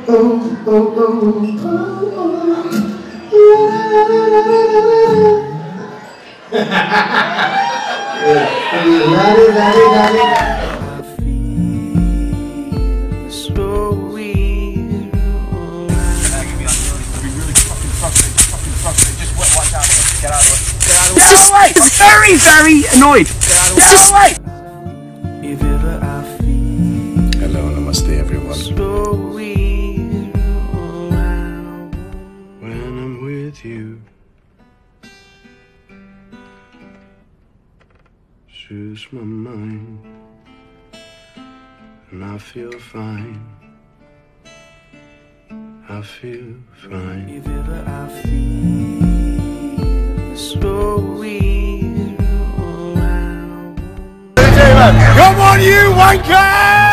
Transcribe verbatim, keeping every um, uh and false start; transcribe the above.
oh, oh, oh, It's very, very annoyed. Get out of the way. Hello, namaste everyone. When I'm with you, soothes my mind, and I feel fine. I feel fine. If ever I feel so weak, come on, you wanker!